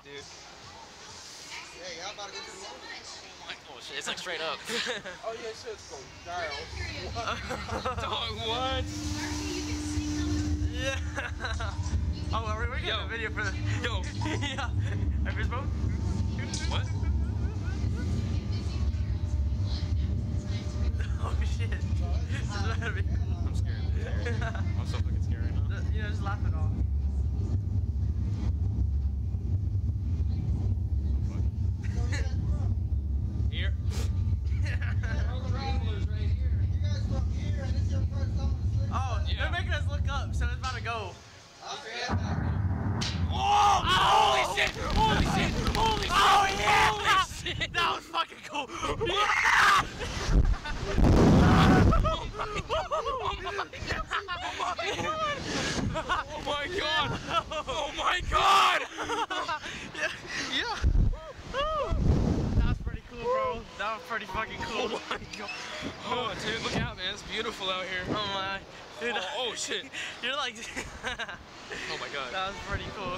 dude. Yeah, y'all about to go to the mall? Oh shit, it's like straight up. Oh yeah, it should go down. Dog, what? Yeah. Oh, we're getting a video for the. Yo. Yeah. Hey, fist bump? What? Oh shit. This is about to be cool. I'm scared. I'm so fucking scared right now. You know, just laugh it off. Here. Oh, Yeah. they're making us look up, so it's about to go. Oh! Holy shit! Holy shit! Holy shit! Oh yeah! Holy shit! That was fucking cool. Oh my god! Oh my god! Yeah. That was pretty cool, bro. That was pretty fucking cool. Oh my god! Oh dude, look out, man! It's beautiful out here. Oh my. Dude, Oh shit! you're like. Oh my god! That was pretty cool.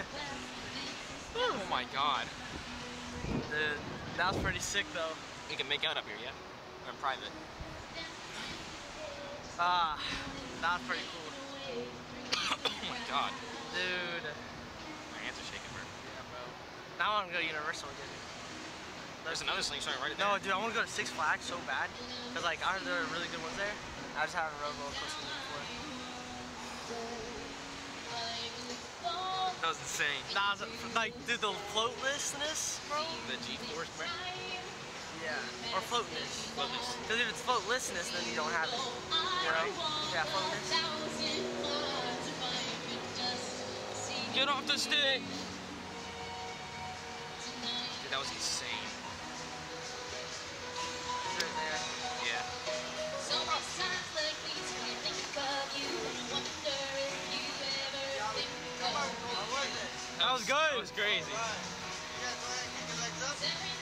Oh my god! Dude, that was pretty sick though. We can make out up here, yeah? Or in private. Ah, that was pretty cool. Oh my god! Dude. My hands are shaking, bro. Yeah, bro. Now I want to go to Universal again. There's another slingshot right there. No, dude, I want to go to Six Flags so bad. Cause like I heard there are really good ones there. I just haven't rode roller coasters before. That was insane. Nah, like, dude, the floatlessness, bro. The G-force, bro. Yeah. Or floatness. Floatless. Cause if it's floatlessness, then you don't have it. You know? Yeah, floatless. Get off the stick! Dude, that was insane. It's right there. Yeah. That was good. That was crazy. You guys want to kick your legs up?